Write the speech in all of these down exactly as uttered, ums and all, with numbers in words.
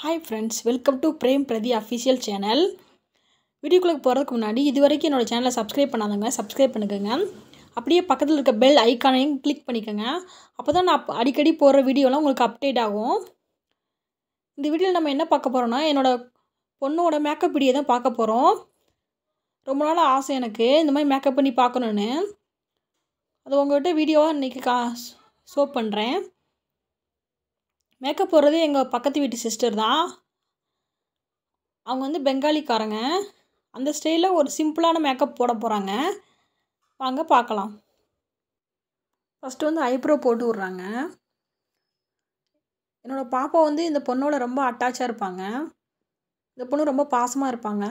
Hi friends, welcome to Prem Pradhi official channel. வீடியோக்குள்ள போறதுக்கு முன்னாடி இதுவரைக்கும் என்னோட சேனலை சப்ஸ்கிரைப் பண்ணாதவங்க சப்ஸ்கிரைப் பண்ணுங்க. அப்படியே பக்கத்துல இருக்க பெல் ஐகானையும் கிளிக் பண்ணிக்கங்க. அப்பதான் நான் அடிக்கடி போற வீடியோலாம் உங்களுக்கு அப்டேட் ஆகும். இந்த வீடியோல நம்ம என்ன பார்க்க போறோம்னா என்னோட பொண்ணோட மேக்கப் வீடியோ தான் பார்க்க போறோம். ரொம்ப நாள் ஆசை எனக்கு இந்த மாதிரி மேக்கப் பண்ணி பார்க்கணும்னு. அது உங்ககிட்ட வீடியோவா இன்னைக்கு ஷோ பண்றேன். மேக்கப் போடுறது எங்கள் பக்கத்து வீட்டு சிஸ்டர் தான். அவங்க வந்து பெங்காலிக்காரங்க. அந்த ஸ்டைலில் ஒரு சிம்பிளான மேக்கப் போட போகிறாங்க. வாங்க பார்க்கலாம். ஃபஸ்ட்டு வந்து ஐப்ரோ போட்டு விட்றாங்க. என்னோடய பாப்பா வந்து இந்த பொண்ணோட ரொம்ப அட்டாச்சாக இருப்பாங்க. இந்த பொண்ணு ரொம்ப பாசமாக இருப்பாங்க.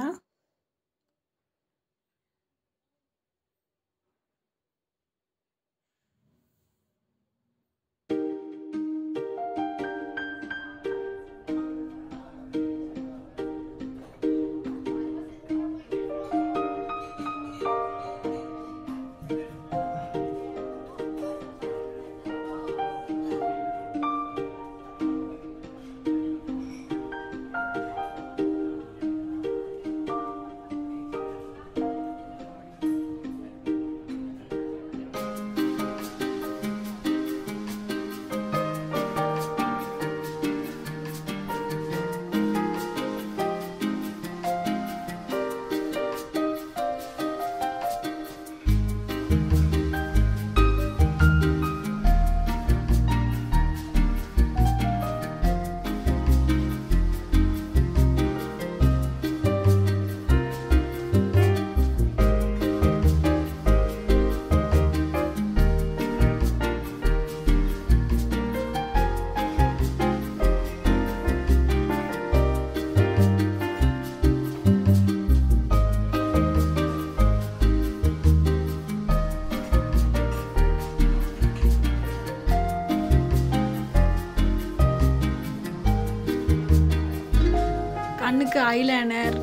கண்ணுக்கு ஐலைனர்,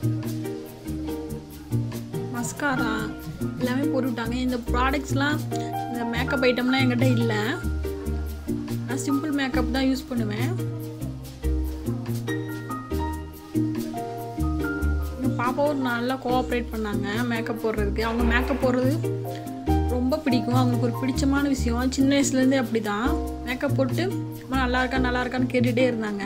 மஸ்காரா எல்லாமே போட்டுவிட்டாங்க. இந்த ப்ராடக்ட்ஸ்லாம் இந்த மேக்கப் ஐட்டம்லாம் என்கிட்ட இல்லை. நான் சிம்பிள் மேக்கப் தான் யூஸ் பண்ணுவேன். எங்கள் பாப்பாவும் நல்லா கோஆப்ரேட் பண்ணாங்க மேக்கப் போடுறதுக்கு. அவங்க மேக்கப் போடுறது ரொம்ப பிடிக்கும். அவங்களுக்கு ஒரு பிடிச்சமான விஷயம். சின்ன வயசுலேருந்தே அப்படி தான் மேக்கப் போட்டு நல்லா இருக்கா நல்லா இருக்கான்னு கேட்டுகிட்டே இருந்தாங்க.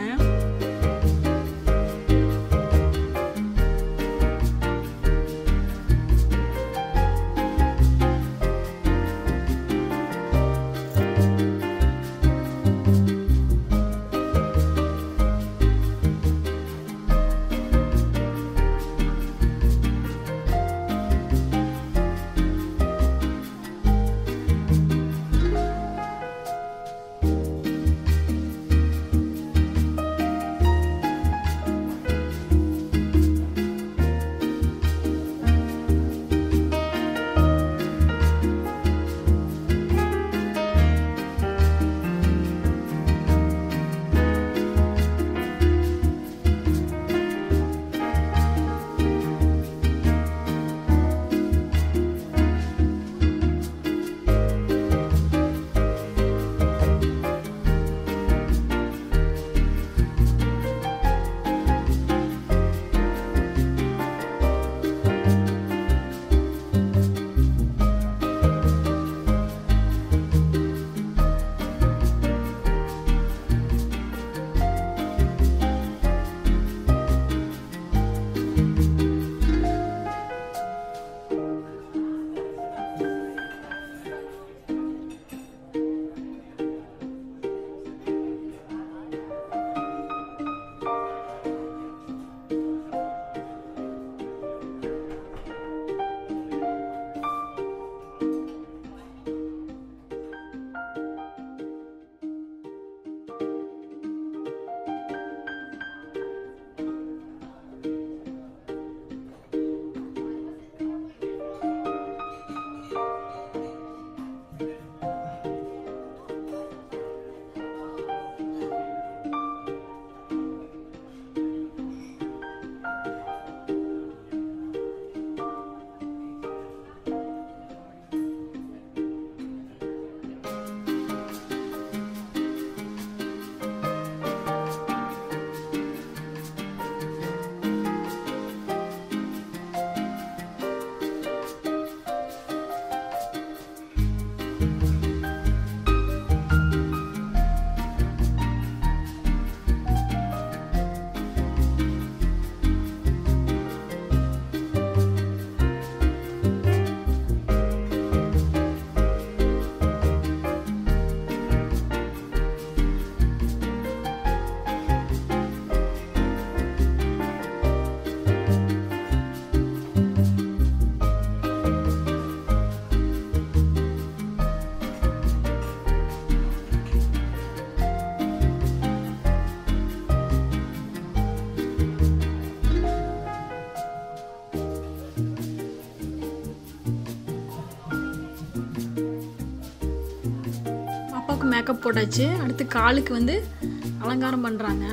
பாப்பாவுக்கு மேக்கப் போட்டாச்சு. அடுத்து காலுக்கு வந்து அலங்காரம் பண்ணுறாங்க.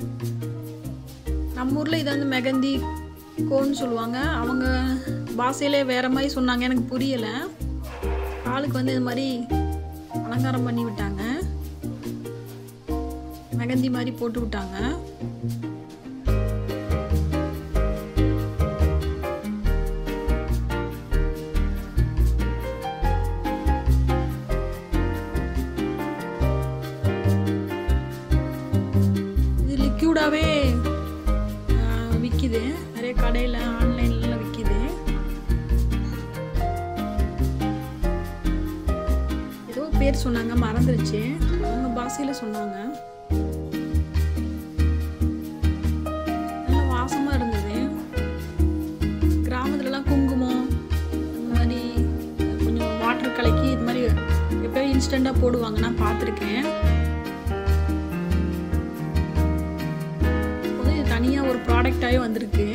நம்ம ஊரில் இதை வந்து மெகந்தி கோன்னு சொல்லுவாங்க. அவங்க பாஷையிலே வேறு மாதிரி சொன்னாங்க, எனக்கு புரியலை. காலுக்கு வந்து இது மாதிரி அலங்காரம் பண்ணி விட்டாங்க, மெகந்தி மாதிரி போட்டு விட்டாங்க. இது லிக்யூடாகவே விற்கிது, நிறைய கடையில் ஆன்லைன்லாம் விற்கிது. ஏதோ பேர் சொன்னாங்க, மறந்துருச்சு. அவங்க பாஷையில் சொன்னாங்க. நல்லா வாசமாக இருந்தது. கிராமத்துலலாம் குங்குமம் இந்த மாதிரி கொஞ்சம் வாட்டர் கலக்கி இது மாதிரி எப்போயும் இன்ஸ்டண்ட்டாக போடுவாங்க, நான் பார்த்துருக்கேன். இது தனியாக ஒரு ப்ராடக்டாகவே வந்திருக்கு.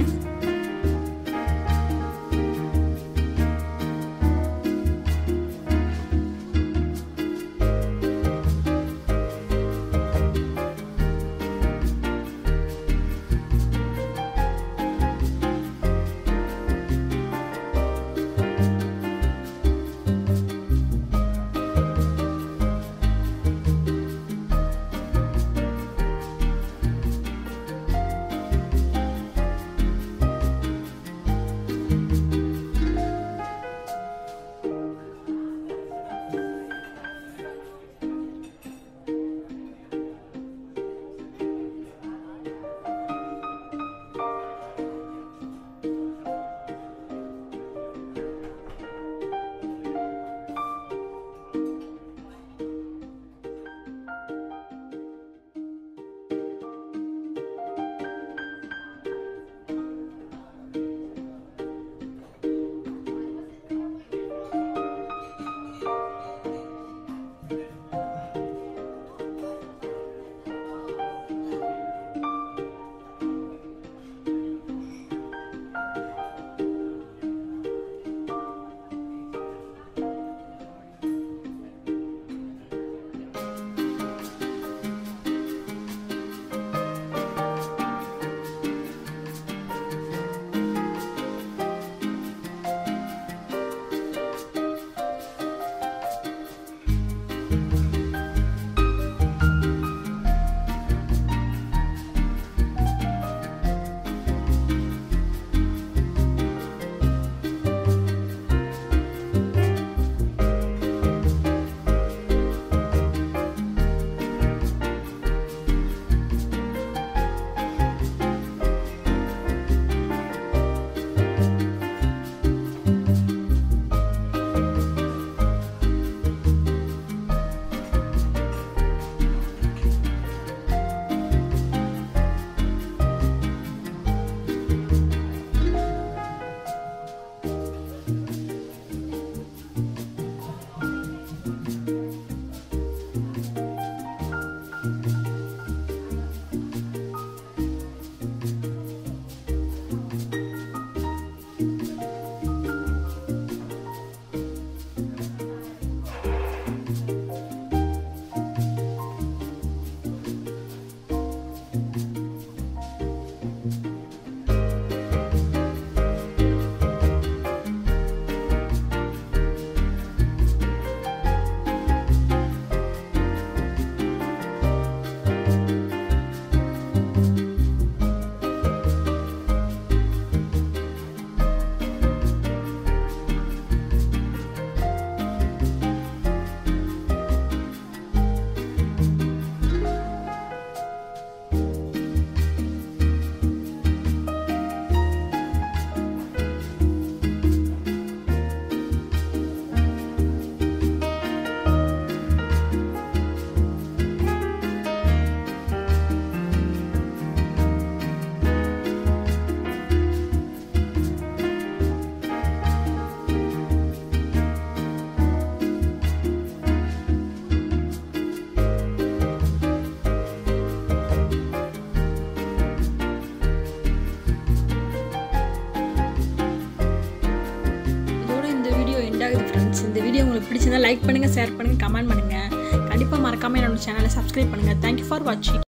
இந்த வீடியோ உங்களுக்கு பிடிச்சிருந்தா லைக் பண்ணுங்கள், ஷேர் பண்ணுங்கள், கமெண்ட் பண்ணுங்கள். கண்டிப்பாக மறக்காமல் என்னோட சேனலை சப்ஸ்கிரைப் பண்ணுங்கள். தேங்க்யூ ஃபார் வாட்சிங்.